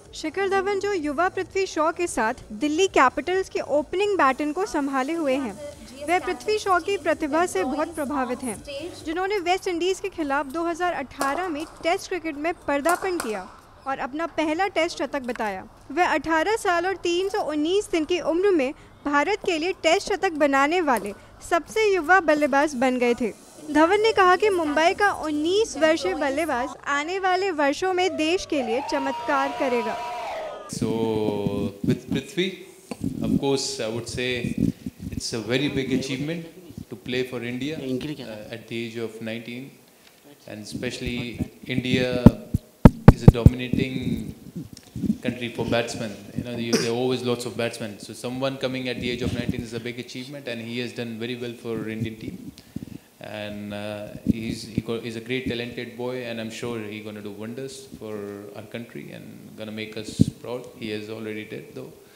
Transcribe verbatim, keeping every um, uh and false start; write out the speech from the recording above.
शिखर धवन जो युवा पृथ्वी शॉ के साथ दिल्ली कैपिटल्स के ओपनिंग बैटन को संभाले हुए हैं, वह पृथ्वी शॉ की प्रतिभा से बहुत प्रभावित हैं, जिन्होंने वेस्ट इंडीज़ के खिलाफ दो हज़ार अठारह में टेस्ट क्रिकेट में पदार्पण किया और अपना पहला टेस्ट शतक बताया। वह अठारह साल और तीन सौ उन्नीस दिन की उम्र में भारत के लिए टेस्ट शतक बनाने वाले सबसे युवा बल्लेबाज बन गए थे। धवन ने कहा कि मुंबई का उन्नीस वर्षीय बल्लेबाज आने वाले वर्षों में देश के लिए चमत्कार करेगा। So with Prithvi, of course, I would say it's a very big achievement to play for India uh, at the age of nineteen, and especially India is a dominating country for batsmen. You know, there are always lots of batsmen. So someone coming at the age of nineteen is a big achievement, and he has done very well for Indian team. And uh, he's he got, he's a great talented boy, and I'm sure he's going to do wonders for our country and going to make us proud. He has already did though.